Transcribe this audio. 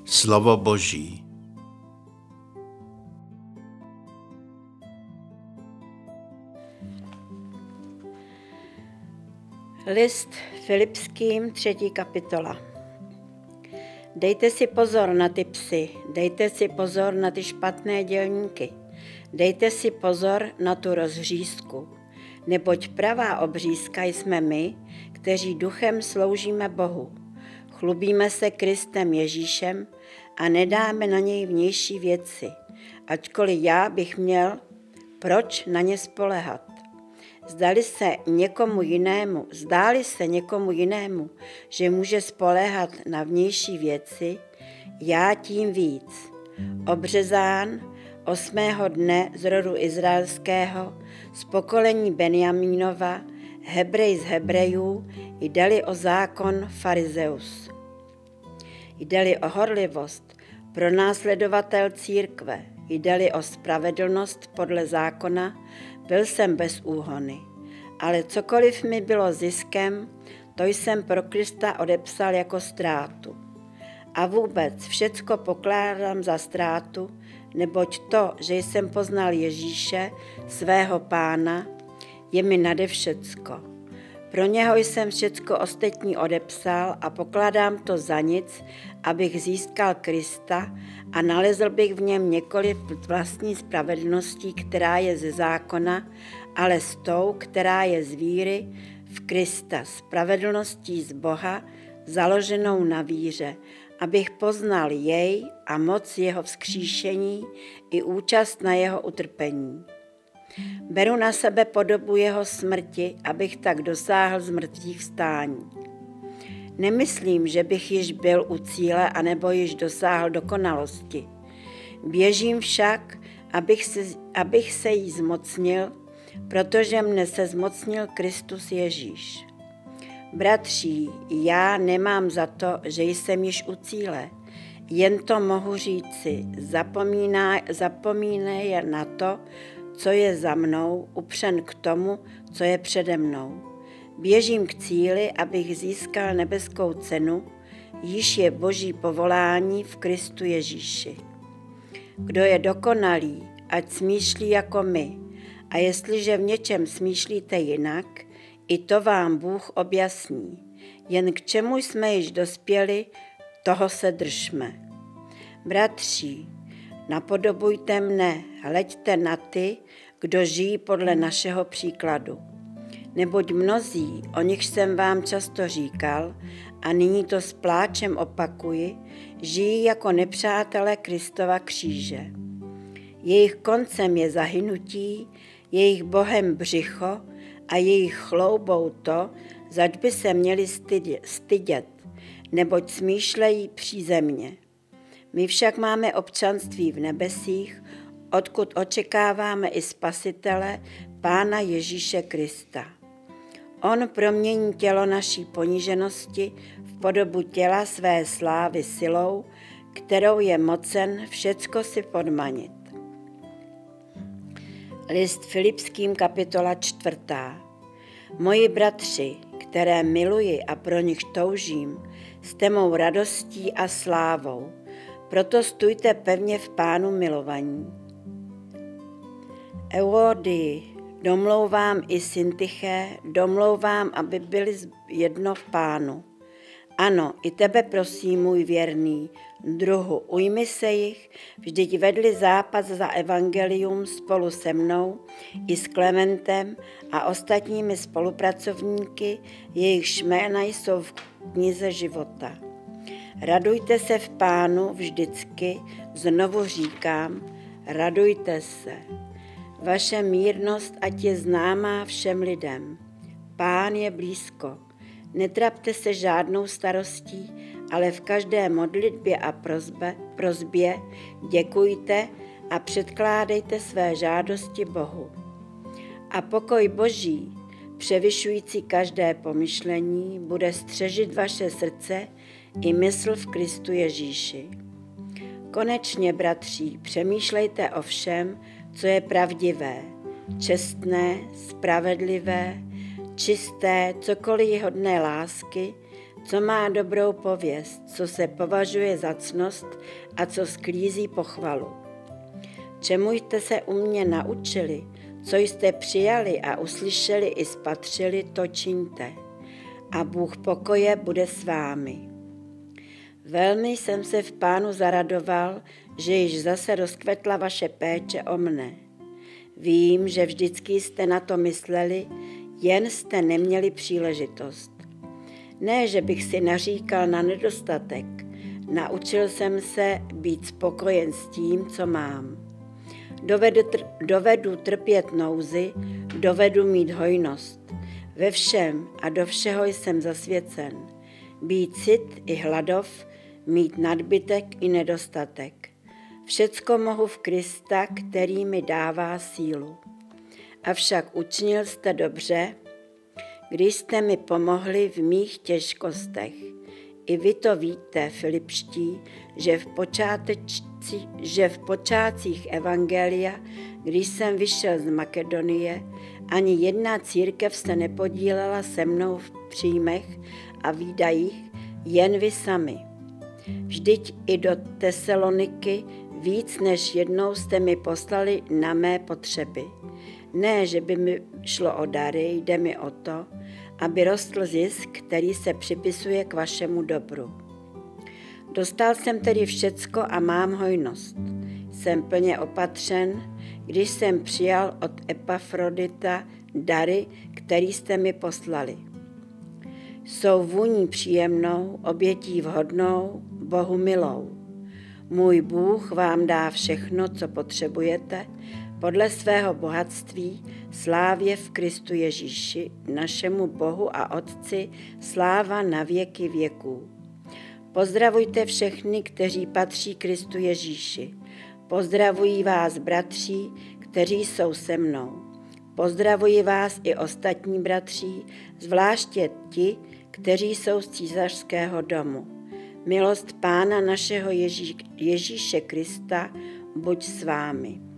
Slovo Boží. List Filipským, 3. kapitola. Dejte si pozor na ty psy, dejte si pozor na ty špatné dělníky, dejte si pozor na tu rozřízku, neboť pravá obřízka jsme my, kteří duchem sloužíme Bohu. Chlubíme se Kristem Ježíšem a nedáme na něj vnější věci, ačkoliv já bych měl proč na ně spoléhat. Zdáli se někomu jinému, že může spoléhat na vnější věci, já tím víc. Obřezán 8. dne z rodu izraelského, z pokolení Benjamínova, Hebrej z Hebrejů, jde-li o zákon farizeus. Jde-li o horlivost, pronásledovatel církve, jde-li o spravedlnost podle zákona, byl jsem bez úhony, ale cokoliv mi bylo ziskem, to jsem pro Krista odepsal jako ztrátu. A vůbec všecko pokládám za ztrátu, neboť to, že jsem poznal Ježíše, svého Pána, je mi nade všecko. Pro něho jsem všecko ostatní odepsal a pokládám to za nic, abych získal Krista a nalezl bych v něm několik vlastní spravedlností, která je ze zákona, ale s tou, která je z víry v Krista, spravedlností z Boha, založenou na víře, abych poznal jej a moc jeho vzkříšení i účast na jeho utrpení. Beru na sebe podobu jeho smrti, abych tak dosáhl z mrtvých vstání. Nemyslím, že bych již byl u cíle anebo již dosáhl dokonalosti. Běžím však, abych se jí zmocnil, protože mne se zmocnil Kristus Ježíš. Bratří, já nemám za to, že jsem již u cíle, jen to mohu říci, zapomínej na to, co je za mnou, upřen k tomu, co je přede mnou. Běžím k cíli, abych získal nebeskou cenu, již je Boží povolání v Kristu Ježíši. Kdo je dokonalý, ať smýšlí jako my, a jestliže v něčem smýšlíte jinak, i to vám Bůh objasní. Jen k čemu jsme již dospěli, toho se držme. Bratři, napodobujte mne, hleďte na ty, kdo žijí podle našeho příkladu. Neboť mnozí, o nich jsem vám často říkal, a nyní to s pláčem opakuji, žijí jako nepřátelé Kristova kříže. Jejich koncem je zahynutí, jejich bohem břicho a jejich chloubou to, zač by se měli stydět, neboť smýšlejí přízemně. My však máme občanství v nebesích, odkud očekáváme i Spasitele, Pána Ježíše Krista. On promění tělo naší poníženosti v podobu těla své slávy silou, kterou je mocen všecko si podmanit. List Filipským, kapitola 4. Moji bratři, které miluji a pro nich toužím, jste mou radostí a slávou, proto stůjte pevně v Pánu milovaní. Euodii, domlouvám i Syntyché, domlouvám, aby byli jedno v Pánu. Ano, i tebe prosím, můj věrný, druhu, ujmi se jich, vždyť vedli zápas za evangelium spolu se mnou i s Klementem a ostatními spolupracovníky, jejichž jména jsou v knize života. Radujte se v Pánu vždycky, znovu říkám, radujte se. Vaše mírnost ať je známá všem lidem. Pán je blízko. Netrapte se žádnou starostí, ale v každé modlitbě a prosbě děkujte a předkládejte své žádosti Bohu. A pokoj Boží, převyšující každé pomyšlení, bude střežit vaše srdce i mysl v Kristu Ježíši. Konečně, bratří, přemýšlejte o všem, co je pravdivé, čestné, spravedlivé, čisté, cokoliv je hodné lásky, co má dobrou pověst, co se považuje za ctnost a co sklízí pochvalu. Čemu jste se u mě naučili, co jste přijali a uslyšeli i spatřili, to čiňte. A Bůh pokoje bude s vámi. Velmi jsem se v Pánu zaradoval, že již zase rozkvetla vaše péče o mne. Vím, že vždycky jste na to mysleli, jen jste neměli příležitost. Ne, že bych si naříkal na nedostatek, naučil jsem se být spokojen s tím, co mám. Dovedu trpět nouzi, dovedu mít hojnost. Ve všem a do všeho jsem zasvěcen. Být cit i hladov, mít nadbytek i nedostatek. Všecko mohu v Krista, který mi dává sílu. Avšak učinil jste dobře, když jste mi pomohli v mých těžkostech. I vy to víte, Filipští, že v počátcích evangelia, když jsem vyšel z Makedonie, ani jedna církev se nepodílela se mnou v příjmech a výdajích, jen vy sami. Vždyť i do Tesaloniky víc než jednou jste mi poslali na mé potřeby. Ne, že by mi šlo o dary, jde mi o to, aby rostl zisk, který se připisuje k vašemu dobru. Dostal jsem tedy všecko a mám hojnost. Jsem plně opatřen, když jsem přijal od Epafrodita dary, které jste mi poslali. Jsou vůní příjemnou, obětí vhodnou, Bohu milou. Můj Bůh vám dá všechno, co potřebujete, podle svého bohatství, slávě v Kristu Ježíši, našemu Bohu a Otci, sláva na věky věků. Pozdravujte všechny, kteří patří Kristu Ježíši. Pozdravují vás bratři, kteří jsou se mnou. Pozdravuji vás i ostatní bratři, zvláště ti, kteří jsou z císařského domu. Milost Pána našeho Ježíše Krista buď s vámi.